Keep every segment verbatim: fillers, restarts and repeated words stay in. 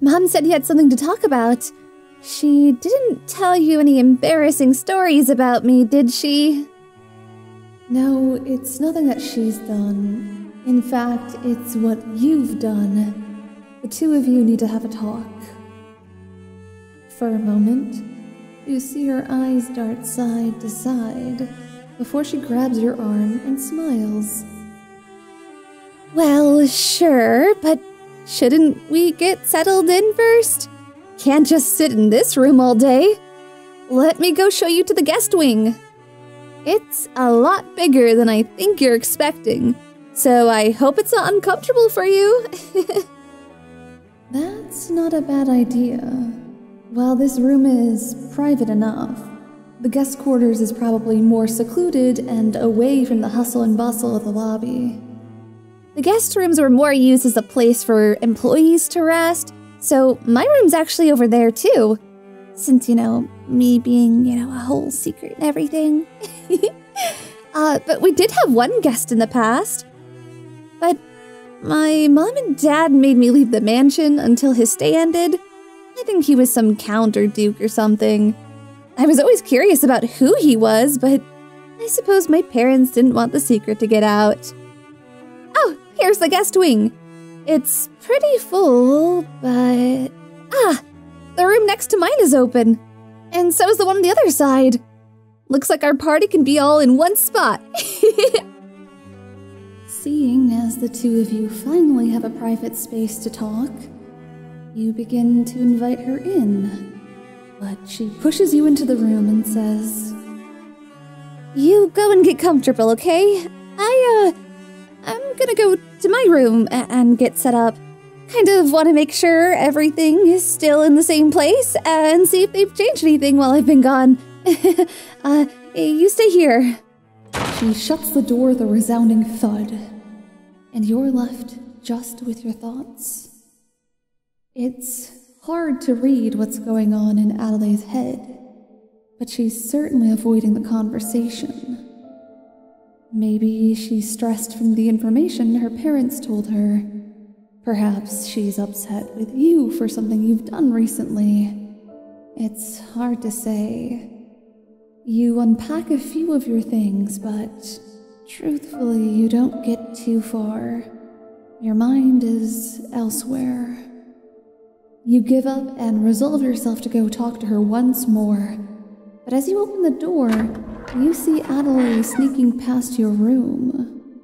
Mom said you had something to talk about. She didn't tell you any embarrassing stories about me, did she? No, it's nothing that she's done. In fact, it's what you've done. The two of you need to have a talk. For a moment, you see her eyes dart side to side before she grabs your arm and smiles. Well, sure, but shouldn't we get settled in first? Can't just sit in this room all day. Let me go show you to the guest wing. It's a lot bigger than I think you're expecting, so I hope it's not uncomfortable for you. That's not a bad idea. While this room is private enough, the guest quarters is probably more secluded and away from the hustle and bustle of the lobby. The guest rooms were more used as a place for employees to rest, so my room's actually over there too. Since, you know, me being, you know, a whole secret and everything. uh, but we did have one guest in the past. But my mom and dad made me leave the mansion until his stay ended. I think he was some count or duke or something. I was always curious about who he was, but I suppose my parents didn't want the secret to get out. Oh, here's the guest wing. It's pretty full, but... Ah, the room next to mine is open. And so is the one on the other side. Looks like our party can be all in one spot. Seeing as the two of you finally have a private space to talk, you begin to invite her in. But she pushes you into the room and says, You go and get comfortable, okay? I, uh... I'm gonna go to my room and get set up. Kind of want to make sure everything is still in the same place and see if they've changed anything while I've been gone. uh, you stay here. She shuts the door with a resounding thud, and you're left just with your thoughts. It's hard to read what's going on in Adelaide's head, but she's certainly avoiding the conversation. Maybe she's stressed from the information her parents told her. Perhaps she's upset with you for something you've done recently. It's hard to say. You unpack a few of your things, but truthfully, you don't get too far. Your mind is elsewhere. You give up and resolve yourself to go talk to her once more. But as you open the door, you see Adelaide sneaking past your room.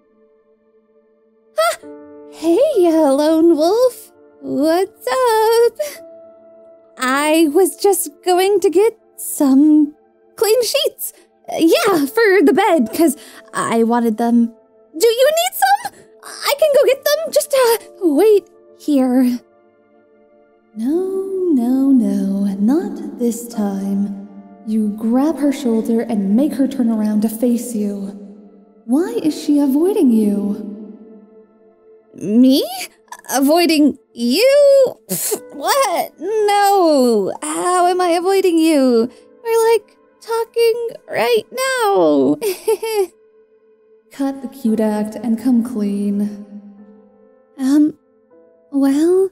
Ah! Hey, uh, Lone Wolf. What's up? I was just going to get some clean sheets. Yeah, for the bed, because I wanted them. Do you need some? I can go get them. Just uh, wait here. No, no, no, not this time. You grab her shoulder and make her turn around to face you. Why is she avoiding you? Me? Avoiding you? What? No. How am I avoiding you? We're like talking right now. Cut the cute act and come clean. Um, well...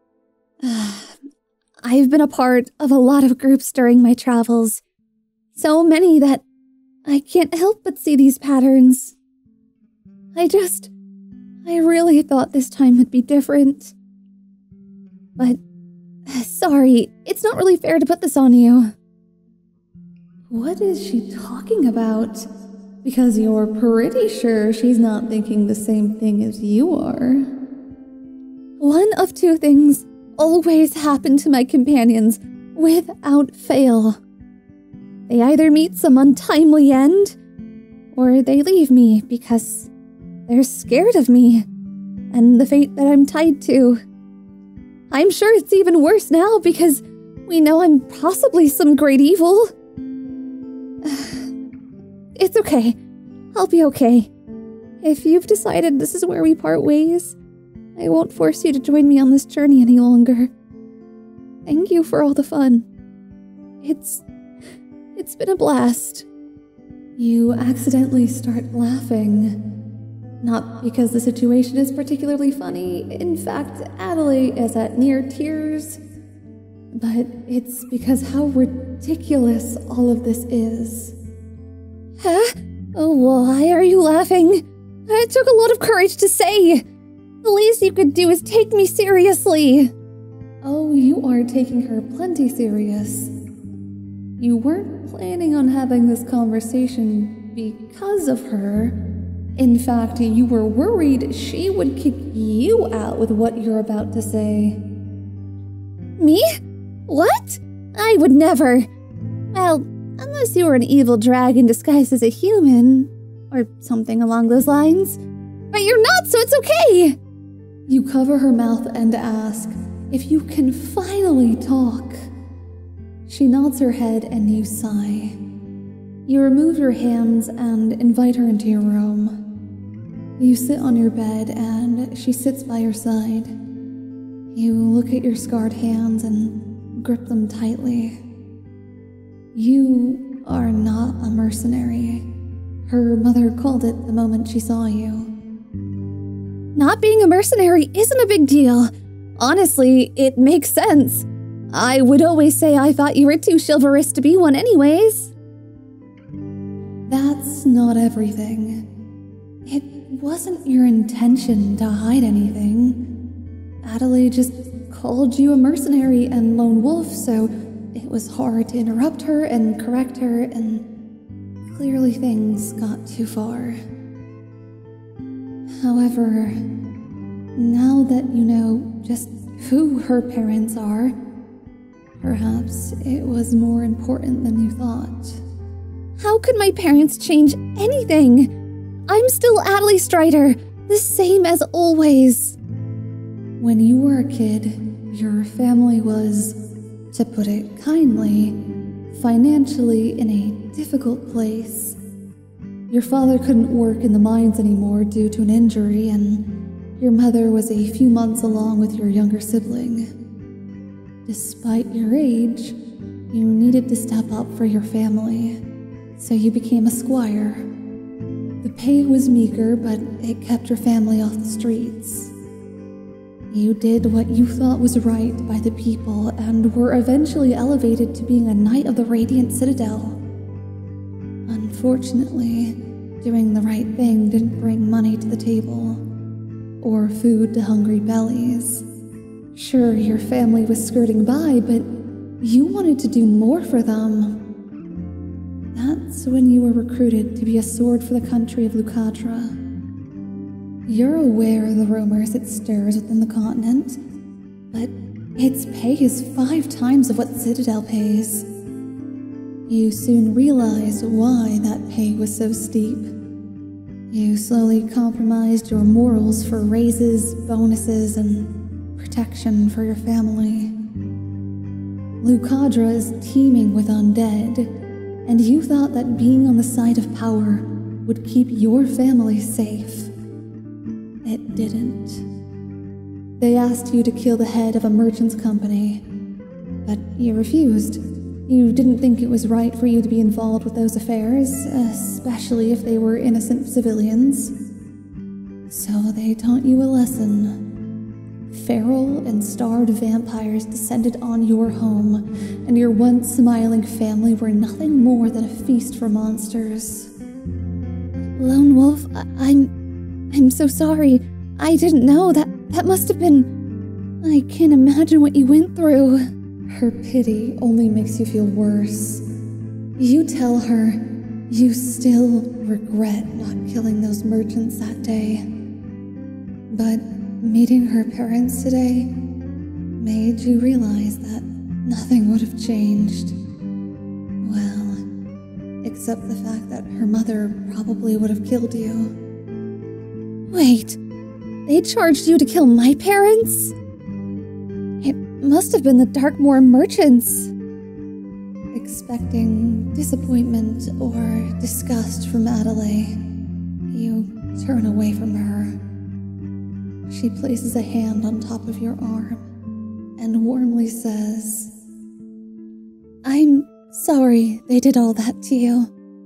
I've been a part of a lot of groups during my travels. So many that I can't help but see these patterns. I just... I really thought this time would be different. But... Sorry, it's not really fair to put this on you. What is she talking about? Because you're pretty sure she's not thinking the same thing as you are. One of two things always happen to my companions, without fail. They either meet some untimely end, or they leave me because they're scared of me and the fate that I'm tied to. I'm sure it's even worse now because we know I'm possibly some great evil. It's okay. I'll be okay. If you've decided this is where we part ways, I won't force you to join me on this journey any longer. Thank you for all the fun. It's... it's been a blast. You accidentally start laughing. Not because the situation is particularly funny. In fact, Adelaide is at near tears. But it's because how ridiculous all of this is. Huh? Oh, why are you laughing? It took a lot of courage to say. The least you could do is take me seriously. Oh, you are taking her plenty serious. You weren't planning on having this conversation because of her. In fact, you were worried she would kick you out with what you're about to say. Me? What? I would never. Well, unless you were an evil dragon disguised as a human, or something along those lines. But you're not, so it's okay! You cover her mouth and ask if you can finally talk. She nods her head and you sigh. You remove your hands and invite her into your room. You sit on your bed and she sits by your side. You look at your scarred hands and grip them tightly. You are not a mercenary. Her mother called it the moment she saw you. Not being a mercenary isn't a big deal. Honestly, it makes sense. I would always say I thought you were too chivalrous to be one anyways. That's not everything. It wasn't your intention to hide anything. Adelaide just called you a mercenary and lone wolf, so it was hard to interrupt her and correct her, and clearly things got too far. However, now that you know just who her parents are, perhaps it was more important than you thought. How could my parents change anything? I'm still Adelaide Strider, the same as always. When you were a kid, your family was, to put it kindly, financially in a difficult place. Your father couldn't work in the mines anymore due to an injury, and your mother was a few months along with your younger sibling. Despite your age, you needed to step up for your family, so you became a squire. The pay was meager, but it kept your family off the streets. You did what you thought was right by the people and were eventually elevated to being a Knight of the Radiant Citadel. Unfortunately, doing the right thing didn't bring money to the table, or food to hungry bellies. Sure, your family was skirting by, but you wanted to do more for them. That's when you were recruited to be a sword for the country of Lucadra. You're aware of the rumors it stirs within the continent, but its pay is five times of what Citadel pays. You soon realized why that pay was so steep. You slowly compromised your morals for raises, bonuses, and protection for your family. Lucadra is teeming with undead, and you thought that being on the side of power would keep your family safe. It didn't. They asked you to kill the head of a merchant's company, but you refused. You didn't think it was right for you to be involved with those affairs, especially if they were innocent civilians. So they taught you a lesson. Feral and starved vampires descended on your home, and your once smiling family were nothing more than a feast for monsters. Lone Wolf, I I'm... I'm so sorry. I didn't know. That that must have been... I can't imagine what you went through. Her pity only makes you feel worse. You tell her you still regret not killing those merchants that day. But meeting her parents today made you realize that nothing would have changed. Well, except the fact that her mother probably would have killed you. Wait, they charged you to kill my parents? It must have been the Darkmoor merchants. Expecting disappointment or disgust from Adelaide, you turn away from her. She places a hand on top of your arm and warmly says, I'm sorry they did all that to you.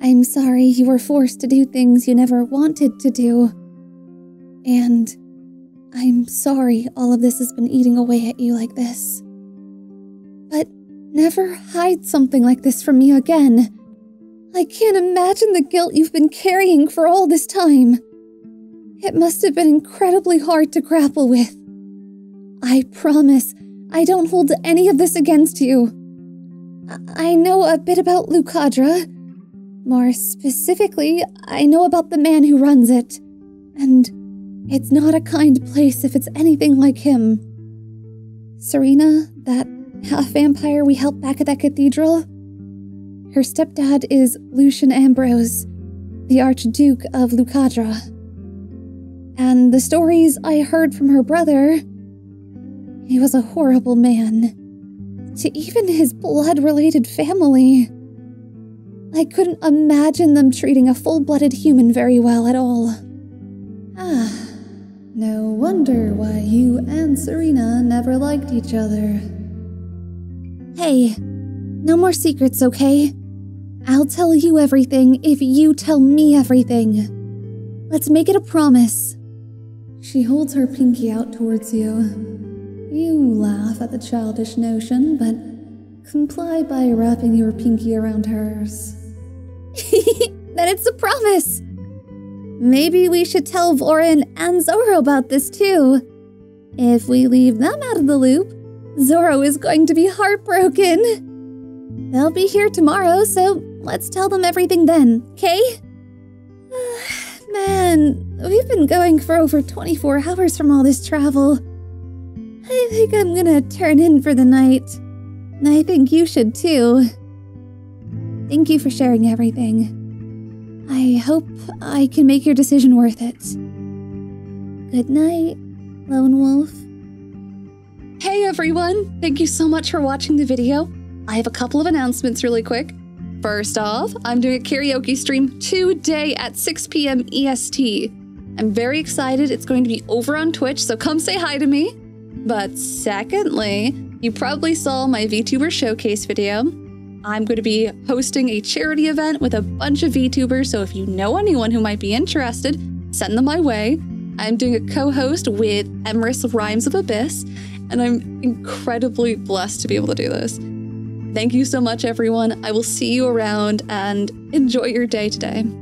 I'm sorry you were forced to do things you never wanted to do. And I'm sorry all of this has been eating away at you like this. But never hide something like this from me again. I can't imagine the guilt you've been carrying for all this time. It must have been incredibly hard to grapple with. I promise I don't hold any of this against you. I, I know a bit about Lucadra. More specifically, I know about the man who runs it. And it's not a kind place if it's anything like him. Serena, that half-vampire we helped back at that cathedral, her stepdad is Lucian Ambrose, the Archduke of Lucadra. And the stories I heard from her brother, he was a horrible man. To even his blood-related family. I couldn't imagine them treating a full-blooded human very well at all. Ah. No wonder why you and Serena never liked each other. Hey, no more secrets, okay? I'll tell you everything if you tell me everything. Let's make it a promise. She holds her pinky out towards you. You laugh at the childish notion, but comply by wrapping your pinky around hers. Then it's a promise! Maybe we should tell Vorin and Zoro about this too. If we leave them out of the loop, Zoro is going to be heartbroken. They'll be here tomorrow, so let's tell them everything then, okay? Man, we've been going for over twenty-four hours from all this travel. I think I'm gonna turn in for the night. I think you should too. Thank you for sharing everything. I hope I can make your decision worth it. Good night, Lone Wolf. Hey everyone! Thank you so much for watching the video. I have a couple of announcements really quick. First off, I'm doing a karaoke stream today at six p m E S T. I'm very excited. It's going to be over on Twitch, so come say hi to me. But secondly, you probably saw my VTuber showcase video. I'm going to be hosting a charity event with a bunch of VTubers, so if you know anyone who might be interested, send them my way. I'm doing a co-host with Emrys Rhymes of Abyss, and I'm incredibly blessed to be able to do this. Thank you so much, everyone. I will see you around, and enjoy your day today.